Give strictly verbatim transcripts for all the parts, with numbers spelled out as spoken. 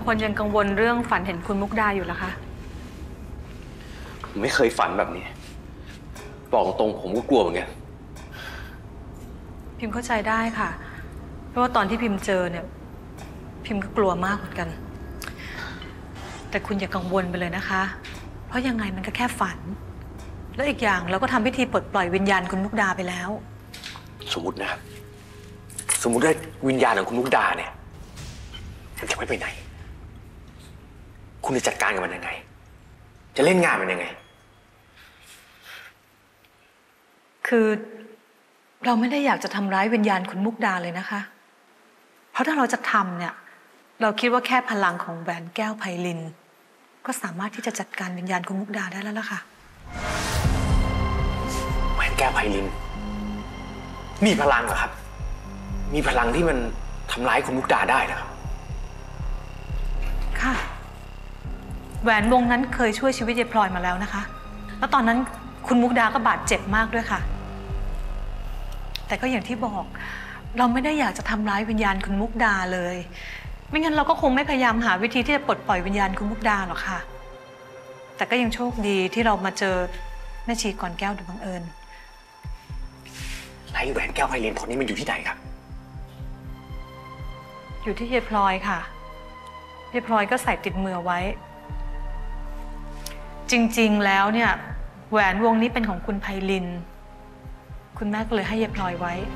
คนยังกังวลเรื่องฝันเห็นคุณมุกดาอยู่เหรอคะผมไม่เคยฝันแบบนี้บอกตรงผมก็กลัวเหมือนกันพิมเข้าใจได้ค่ะเพราะว่าตอนที่พิมเจอเนี่ยพิมก็กลัวมากเหมือนกันแต่คุณอย่ากังวลไปเลยนะคะเพราะยังไงมันก็แค่ฝันแล้วอีกอย่างเราก็ทำพิธีปลดปล่อยวิญญาณคุณมุกดาไปแล้วสมมตินะครับสมมติว่าวิญญาณของคุณมุกดาเนี่ยมันจะไม่ไปไหนคุณจะจัดการกับมันยังไงจะเล่นงานมันยังไงคือเราไม่ได้อยากจะทำร้ายวิญญาณคุณมุกดาเลยนะคะเพราะถ้าเราจะทำเนี่ยเราคิดว่าแค่พลังของแหวนแก้วไพลินก็สามารถที่จะจัดการวิญญาณคุณมุกดาได้แล้วล่ะค่ะแหวนแก้วไพลินมีพลังเหรอครับมีพลังที่มันทำร้ายคุณมุกดาได้เหรอครับค่ะแหวนวงนั้นเคยช่วยชีวิตยายพลอยมาแล้วนะคะแล้วตอนนั้นคุณมุกดาก็บาดเจ็บมากด้วยค่ะแต่ก็อย่างที่บอกเราไม่ได้อยากจะทำร้ายวิญญาณคุณมุกดาเลยไม่งั้นเราก็คงไม่พยายามหาวิธีที่จะปลดปล่อยวิญญาณคุณมุกดาหรอกค่ะแต่ก็ยังโชคดีที่เรามาเจอแม่ชีก่อนแก้วโดยบังเอิญไอ้แหวนแก้วไพลินผลนี้มันอยู่ที่ไหนครับอยู่ที่ยายพลอยค่ะยายพลอยก็ใส่ติดมือไว้จริงๆแล้วเนี่ยแหวนวงนี้เป็นของคุณไพลินคุณแม่ก็เลยให้ยายพลอยไว้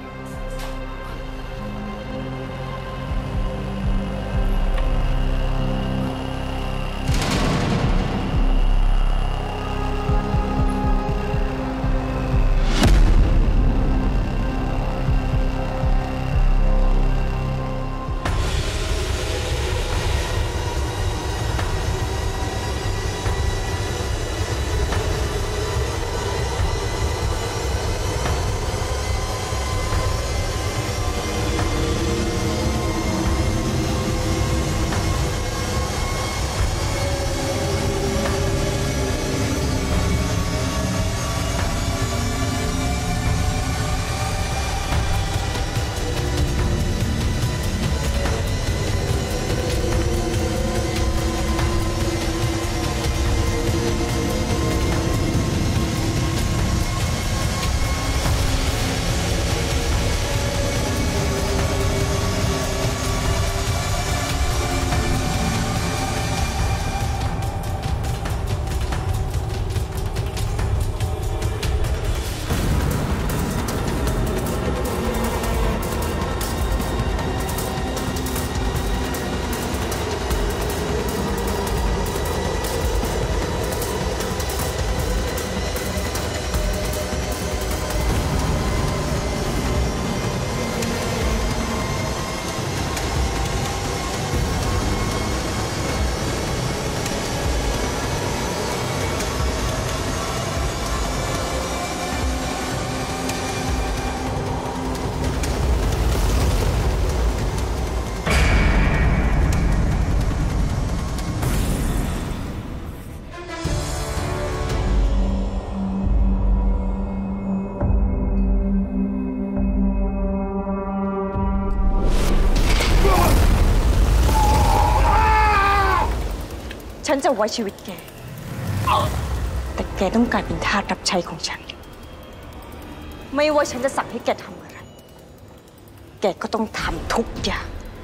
ฉันจะไว้ชีวิตแกแต่แกต้องกลายเป็นทาสรับใช้ของฉันไม่ว่าฉันจะสั่งให้แกทำอะไรแกก็ต้องทำทุกอย่าง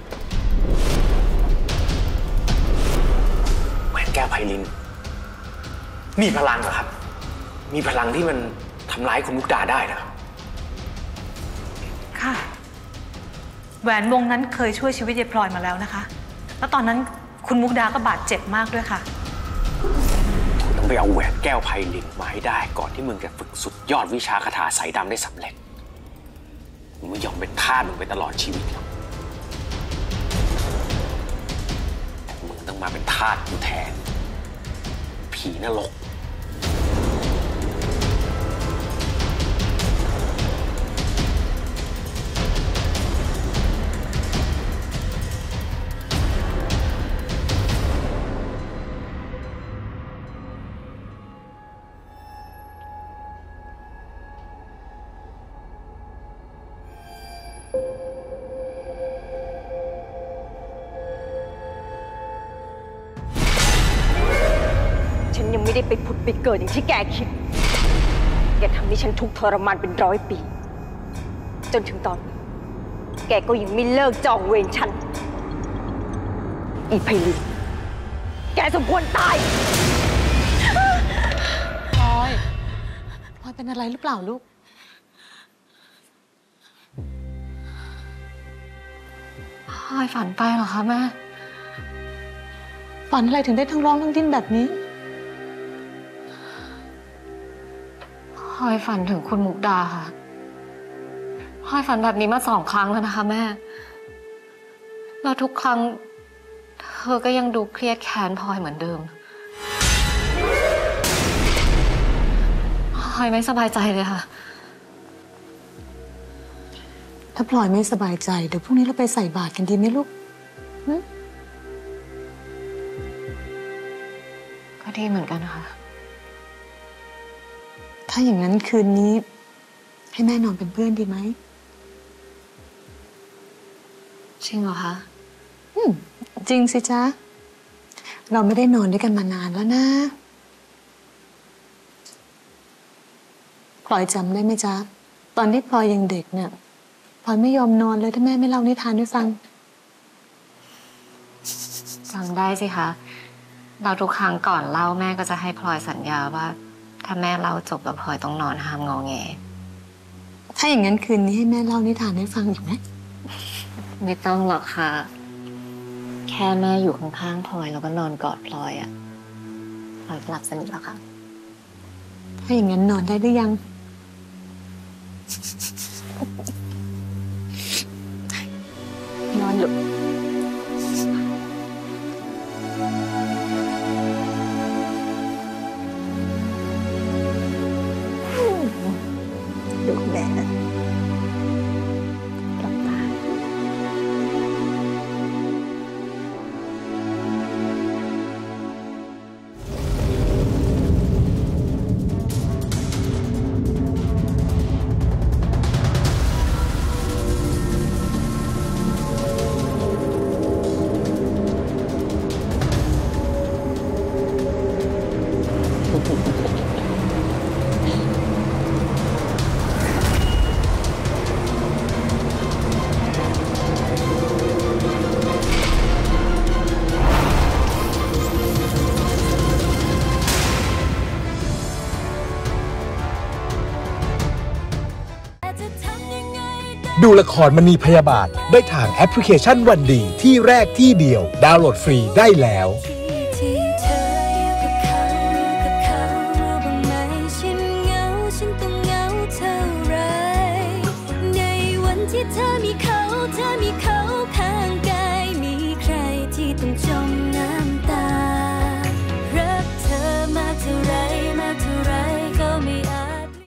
แหวนแก้วไพลินมีพลังเหรอครับมีพลังที่มันทำร้ายคุณมุกดาได้เหรอครับค่ะแหวนวงนั้นเคยช่วยชีวิตยายพลอยมาแล้วนะคะแล้วตอนนั้นคุณมุกดาก็บาดเจ็บมากด้วยค่ะคุณต้องไปเอาแหวนแก้วไพลินมาให้ได้ก่อนที่มึงจะฝึกสุดยอดวิชาคาถาสายดำได้สำเร็จมึงไม่ยอมเป็นทาสมึงไปตลอดชีวิตหรอกแต่มึงต้องมาเป็นทาสกูแทนผีนรกฉได้ไปผุดไปเกิดอย่างที่แกคิดแกทำให้ฉันทุกข์ทรมานเป็นร้อยปีจนถึงตอนนี้แกก็ยังไม่เลิกจองเวรฉันอีไพลินแกสมควรตายพลอยพลอยเป็นอะไรหรือเปล่าลูกพลอยฝันไปเหรอคะแม่ฝันอะไรถึงได้ทั้งร้องทั้งดิ้นแบบนี้พลอยฝันถึงคุณมุกดาค่ะพลอยฝันแบบนี้มาสองครั้งแล้วนะคะแม่แล้วทุกครั้งเธอก็ยังดูเครียดแค้นพลอยเหมือนเดิมพลอยไม่สบายใจเลยค่ะถ้าพลอยไม่สบายใจเดี๋ยวพรุ่งนี้เราไปใส่บาตรกันดีไหมลูกก็ดีเหมือนกันค่ะถ้าอย่างนั้นคืนนี้ให้แม่นอนเป็นเพื่อนดีไหมจริงเหรอคะอืมจริงสิจ๊ะเราไม่ได้นอนด้วยกันมานานแล้วนะพลอยจำได้ไหมจ๊ะตอนที่พลอยยังเด็กเนี่ยพลอยไม่ยอมนอนเลยถ้าแม่ไม่เล่านิทานให้ฟังฟังได้สิคะเราทุกครั้งก่อนเล่าแม่ก็จะให้พลอยสัญญาว่าถ้าแม่เล่าจบแล้วพลอยต้องนอนห้ามงอแงถ้าอย่างนั้นคืนนี้ให้แม่เล่านิทานให้ฟังอีกไหมไม่ต้องหรอกค่ะแค่แม่อยู่ข้างๆพลอยแล้วก็นอนกอดพลอยอะพลอยหลับสนิทแล้วค่ะถ้าอย่างนั้นนอนได้หรือยังนอนหลับดูแม่หลับตาดูละครมณีพยาบาทได้ทางแอปพลิเคชันวันดีที่แรกที่เดียวดาวน์โหลดฟรีได้แล้ว